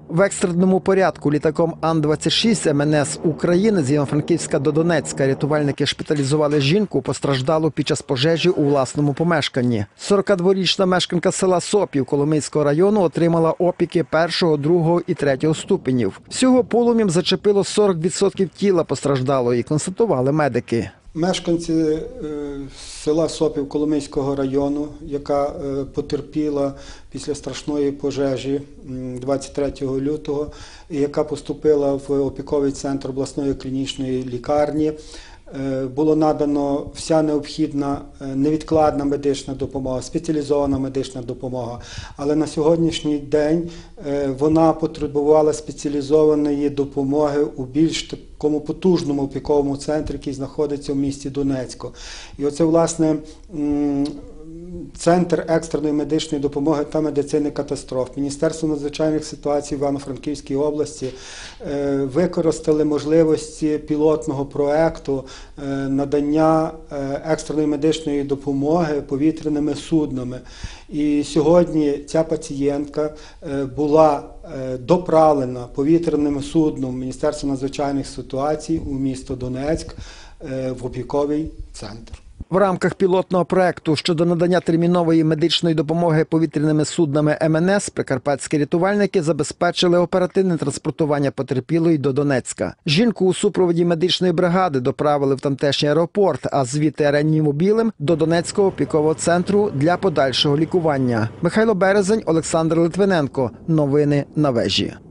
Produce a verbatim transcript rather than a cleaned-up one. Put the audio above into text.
В екстреному порядку літаком Ан двадцять шість Ем Ен Ес України з Івано-Франківська до Донецька рятувальники шпиталізували жінку, постраждалу під час пожежі у власному помешканні. сорокадворічна мешканка села Сопів Коломийського району отримала опіки першого, другого і третього ступенів. Всього полум'ям зачепило сорок відсотків тіла постраждалої, констатували медики. Мешканці села Сопів Коломийського району, яка потерпіла після страшної пожежі двадцять третього лютого, яка поступила в опіковий центр обласної клінічної лікарні, було надано вся необхідна невідкладна медична допомога, спеціалізована медична допомога. Але на сьогоднішній день вона потребувала спеціалізованої допомоги у більш такому потужному опіковому центрі, який знаходиться в місті Донецьку. І оце, власне, Центр екстреної медичної допомоги та медицини катастроф, Міністерство надзвичайних ситуацій в Івано-Франківській області використали можливості пілотного проєкту надання екстреної медичної допомоги повітряними суднами. І сьогодні ця пацієнтка була доправлена повітряним судном Міністерства надзвичайних ситуацій у місто Донецьк в опіковий центр. В рамках пілотного проекту щодо надання термінової медичної допомоги повітряними суднами Ем Ен Ес прикарпатські рятувальники забезпечили оперативне транспортування потерпілої до Донецька. Жінку у супроводі медичної бригади доправили в тамтешній аеропорт, а звідти реанімобілем до Донецького опікового центру для подальшого лікування. Михайло Березень, Олександр Литвиненко. Новини на вежі.